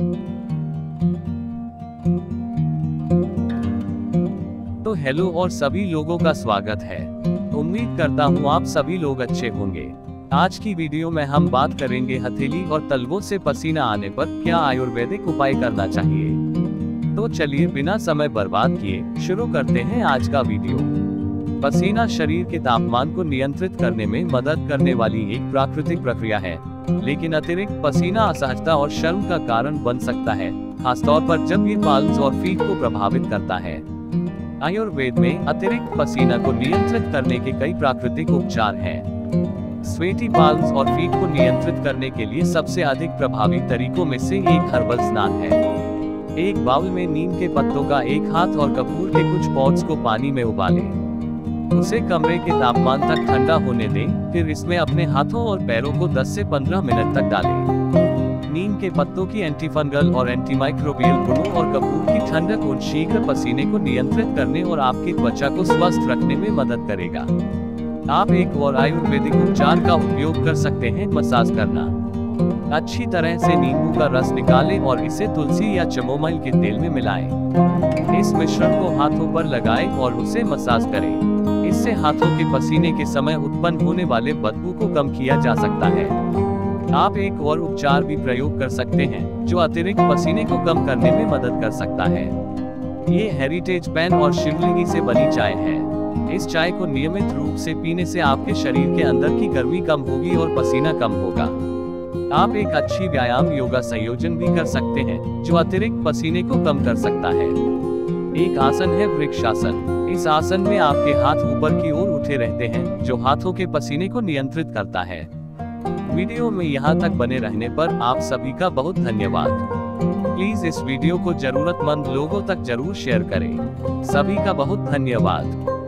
तो हेलो और सभी लोगों का स्वागत है। उम्मीद करता हूँ आप सभी लोग अच्छे होंगे। आज की वीडियो में हम बात करेंगे हथेली और तलवों से पसीना आने पर क्या आयुर्वेदिक उपाय करना चाहिए। तो चलिए बिना समय बर्बाद किए शुरू करते हैं आज का वीडियो। पसीना शरीर के तापमान को नियंत्रित करने में मदद करने वाली एक प्राकृतिक प्रक्रिया है, लेकिन अतिरिक्त पसीना असहजता और शर्म का कारण बन सकता है, खासतौर पर जब ये पाल्स और फीट को प्रभावित करता है। आयुर्वेद में अतिरिक्त पसीना को नियंत्रित करने के कई प्राकृतिक उपचार हैं। स्वेटी पाल्स और फीट को नियंत्रित करने के लिए सबसे अधिक प्रभावी तरीकों में से एक हर्बल स्नान है। एक बाउल में नीम के पत्तों का एक हाथ और कपूर के कुछ पॉड्स को पानी में उबालें। उसे कमरे के तापमान तक ठंडा होने दें, फिर इसमें अपने हाथों और पैरों को 10 से 15 मिनट तक डालें। नीम के पत्तों की एंटीफंगल और एंटीमाइक्रोबियल गुणों और कपूर की ठंडक उन शीघ्र पसीने को नियंत्रित करने और आपकी त्वचा को स्वस्थ रखने में मदद करेगा। आप एक और आयुर्वेदिक उपचार का उपयोग कर सकते हैं, मसाज करना। अच्छी तरह से नींबू का रस निकालें और इसे तुलसी या चमोमाइल के तेल में मिलाएं। इस मिश्रण को हाथों पर लगाएं और उसे मसाज करें। इससे हाथों के पसीने के समय उत्पन्न होने वाले बदबू को कम किया जा सकता है। आप एक और उपचार भी प्रयोग कर सकते हैं, जो अतिरिक्त पसीने को कम करने में मदद कर सकता है। ये हेरिटेज पेन और शिवलिंगी से बनी चाय है। इस चाय को नियमित रूप से पीने से आपके शरीर के अंदर की गर्मी कम होगी और पसीना कम होगा। आप एक अच्छी व्यायाम योगा संयोजन भी कर सकते हैं, जो अतिरिक्त पसीने को कम कर सकता है। एक आसन है वृक्षासन। इस आसन में आपके हाथ ऊपर की ओर उठे रहते हैं, जो हाथों के पसीने को नियंत्रित करता है। वीडियो में यहाँ तक बने रहने पर आप सभी का बहुत धन्यवाद। प्लीज इस वीडियो को जरूरतमंद लोगों तक जरूर शेयर करें। सभी का बहुत धन्यवाद।